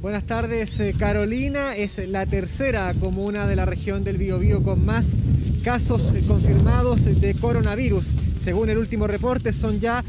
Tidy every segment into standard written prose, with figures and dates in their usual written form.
Buenas tardes, Carolina. Es la tercera comuna de la región del Biobío con más casos confirmados de coronavirus. Según el último reporte, son ya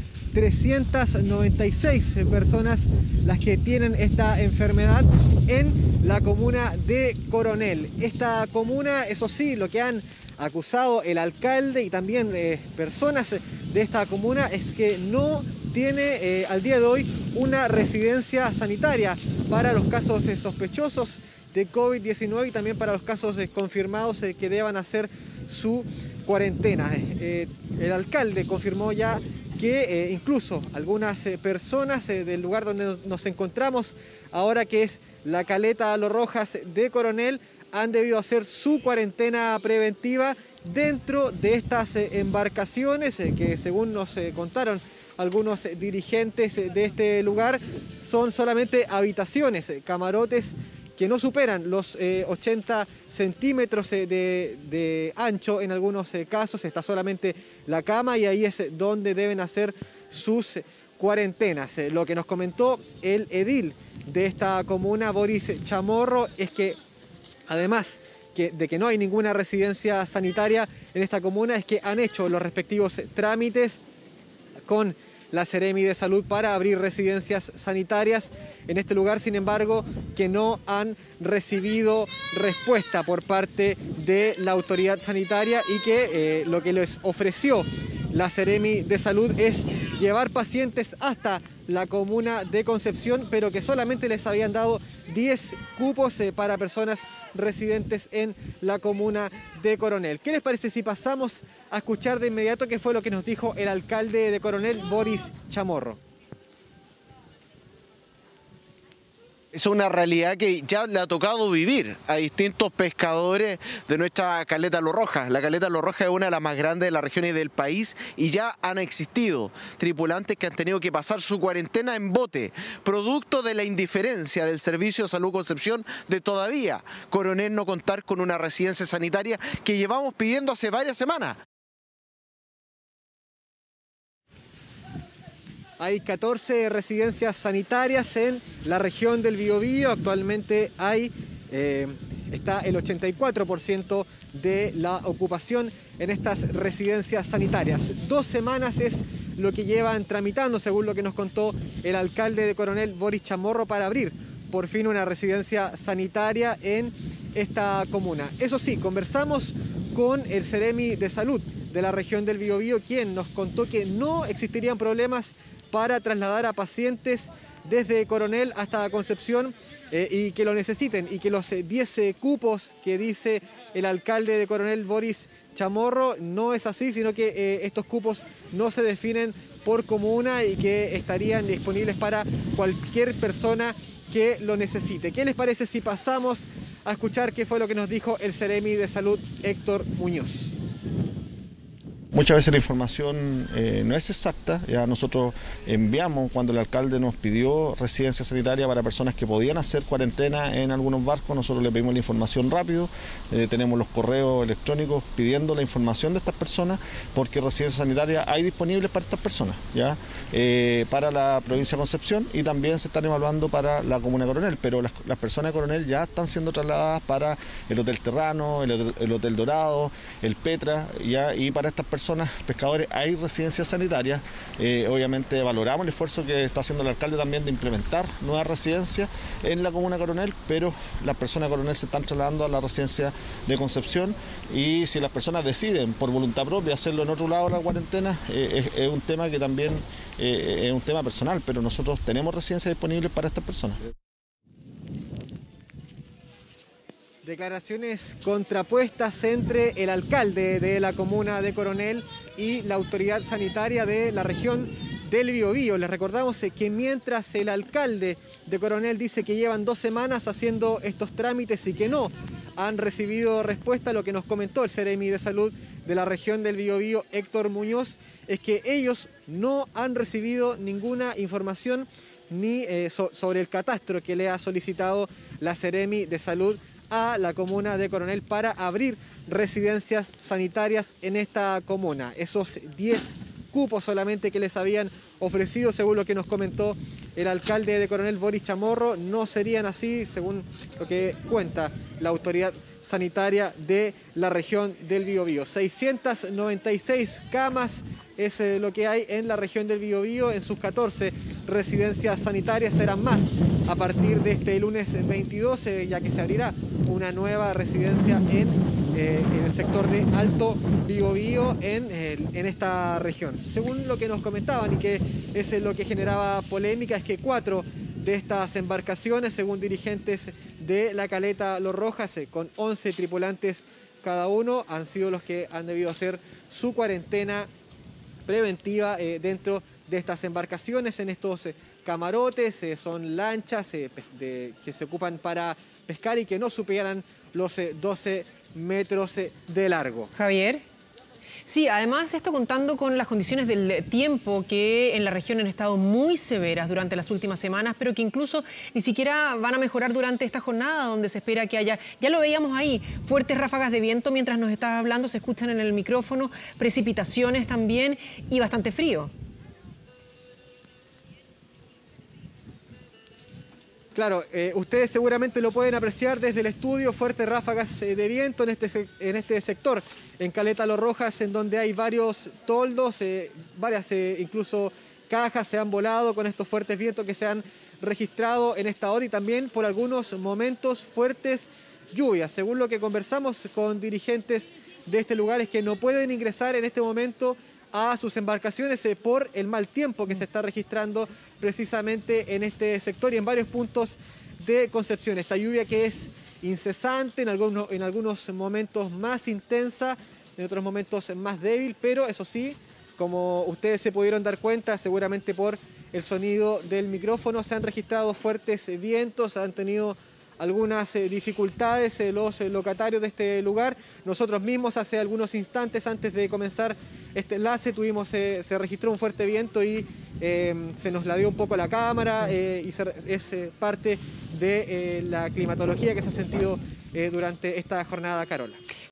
396 personas las que tienen esta enfermedad en la comuna de Coronel. Esta comuna, eso sí, lo que han acusado el alcalde y también personas de esta comuna es que no tiene al día de hoy una residencia sanitaria para los casos sospechosos de COVID-19 y también para los casos confirmados que deban hacer su cuarentena. El alcalde confirmó ya que incluso algunas personas del lugar donde nos encontramos ahora, que es la Caleta Los Rojas de Coronel, han debido hacer su cuarentena preventiva dentro de estas embarcaciones que, según nos contaron algunos dirigentes de este lugar, son solamente habitaciones, camarotes que no superan los 80 centímetros de ancho en algunos casos. Está solamente la cama y ahí es donde deben hacer sus cuarentenas. Lo que nos comentó el edil de esta comuna, Boris Chamorro, es que además de que no hay ninguna residencia sanitaria en esta comuna, es que han hecho los respectivos trámites con la Seremi de Salud para abrir residencias sanitarias en este lugar. Sin embargo, que no han recibido respuesta por parte de la autoridad sanitaria y que lo que les ofreció la Seremi de Salud es llevar pacientes hasta la comuna de Concepción, pero que solamente les habían dado 10 cupos para personas residentes en la comuna de Coronel. ¿Qué les parece si pasamos a escuchar de inmediato qué fue lo que nos dijo el alcalde de Coronel, Boris Chamorro? Es una realidad que ya le ha tocado vivir a distintos pescadores de nuestra Caleta Los Rojas. La Caleta Los Rojas es una de las más grandes de la región y del país y ya han existido tripulantes que han tenido que pasar su cuarentena en bote, producto de la indiferencia del Servicio de Salud Concepción de todavía Coronel no contar con una residencia sanitaria que llevamos pidiendo hace varias semanas. Hay 14 residencias sanitarias en la región del Biobío. Actualmente está el 84% de la ocupación en estas residencias sanitarias. 2 semanas es lo que llevan tramitando, según lo que nos contó el alcalde de Coronel, Boris Chamorro, para abrir por fin una residencia sanitaria en esta comuna. Eso sí, conversamos con el Seremi de Salud de la región del Biobío, quien nos contó que no existirían problemas para trasladar a pacientes desde Coronel hasta Concepción y que lo necesiten, y que los 10 cupos que dice el alcalde de Coronel, Boris Chamorro, no es así, sino que estos cupos no se definen por comuna y que estarían disponibles para cualquier persona que lo necesite. ¿Qué les parece si pasamos a escuchar qué fue lo que nos dijo el Seremi de Salud, Héctor Muñoz? Muchas veces la información no es exacta. Ya nosotros enviamos, cuando el alcalde nos pidió residencia sanitaria para personas que podían hacer cuarentena en algunos barcos, nosotros le pedimos la información rápido, tenemos los correos electrónicos pidiendo la información de estas personas, porque residencia sanitaria hay disponibles para estas personas, ¿ya? Para la provincia de Concepción, y también se están evaluando para la comuna de Coronel, pero las personas de Coronel ya están siendo trasladadas para el Hotel Terrano, el Hotel Dorado, el Petra, ¿ya? Y para estas personas pescadores hay residencias sanitarias. Obviamente valoramos el esfuerzo que está haciendo el alcalde también de implementar nuevas residencias en la comuna de Coronel, pero las personas de Coronel se están trasladando a la residencia de Concepción, y si las personas deciden por voluntad propia hacerlo en otro lado de la cuarentena, es un tema que también es un tema personal, pero nosotros tenemos residencias disponibles para estas personas. Declaraciones contrapuestas entre el alcalde de la comuna de Coronel y la autoridad sanitaria de la región del Biobío. Les recordamos que mientras el alcalde de Coronel dice que llevan 2 semanas haciendo estos trámites y que no han recibido respuesta, lo que nos comentó el Seremi de Salud de la región del Biobío, Héctor Muñoz, es que ellos no han recibido ninguna información ni sobre el catastro que le ha solicitado la Seremi de Salud a la comuna de Coronel para abrir residencias sanitarias en esta comuna. Esos 10 cupos solamente que les habían ofrecido, según lo que nos comentó el alcalde de Coronel, Boris Chamorro, no serían así, según lo que cuenta la autoridad sanitaria de la región del Biobío. 696 camas es lo que hay en la región del Biobío. En sus 14 residencias sanitarias serán más a partir de este lunes 22, ya que se abrirá una nueva residencia en el sector de Alto Biobío en esta región. Según lo que nos comentaban y que es lo que generaba polémica, es que 4 de estas embarcaciones, según dirigentes de la caleta Los Rojas, con 11 tripulantes cada uno, han sido los que han debido hacer su cuarentena preventiva dentro de estas embarcaciones, en estos camarotes. Son lanchas que se ocupan para pescar y que no superan los 12 metros de largo. Javier. Sí, además esto contando con las condiciones del tiempo que en la región han estado muy severas durante las últimas semanas, pero que incluso ni siquiera van a mejorar durante esta jornada, donde se espera que haya, ya lo veíamos ahí, fuertes ráfagas de viento mientras nos estaba hablando, se escuchan en el micrófono, precipitaciones también y bastante frío. Claro, ustedes seguramente lo pueden apreciar desde el estudio, fuertes ráfagas de viento en este sector, en Caleta Los Rojas, en donde hay varios toldos, varias incluso cajas se han volado con estos fuertes vientos que se han registrado en esta hora y también por algunos momentos fuertes lluvias. Según lo que conversamos con dirigentes de este lugar, es que no pueden ingresar en este momento a sus embarcaciones por el mal tiempo que se está registrando precisamente en este sector y en varios puntos de Concepción. Esta lluvia que es incesante, en algunos momentos más intensa, en otros momentos más débil, pero eso sí, como ustedes se pudieron dar cuenta, seguramente por el sonido del micrófono, se han registrado fuertes vientos, han tenido algunas dificultades los locatarios de este lugar. Nosotros mismos hace algunos instantes antes de comenzar este enlace se registró un fuerte viento y se nos ladeó un poco la cámara y es parte de la climatología que se ha sentido durante esta jornada, Carola.